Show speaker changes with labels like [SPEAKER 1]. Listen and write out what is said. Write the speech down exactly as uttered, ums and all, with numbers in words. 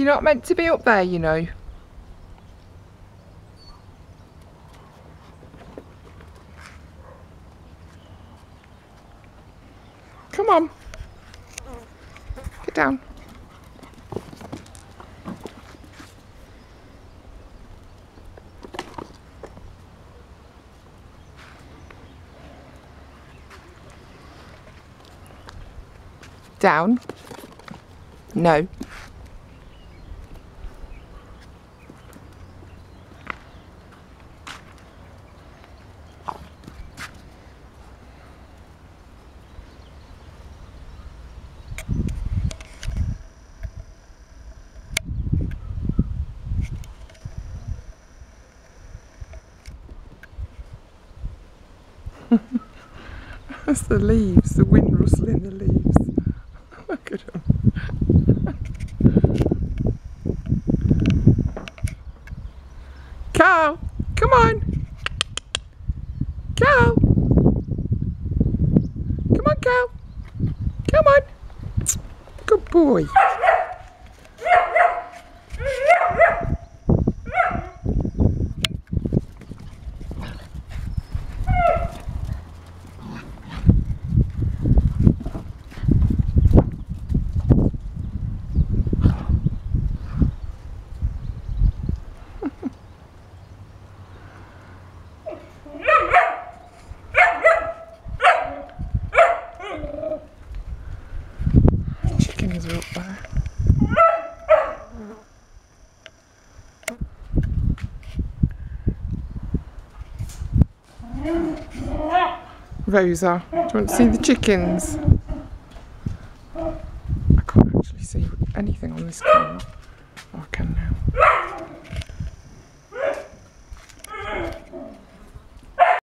[SPEAKER 1] You're not meant to be up there, you know. Come on. Get down. Down. No. That's the leaves, the wind rustling the leaves. Look at them. Carl, come on. Carl. Come on, Carl. Come on. Good boy. Chickens are up there. Rosa, do you want to see the chickens? I can't actually see anything on this camera. Oh, I can now.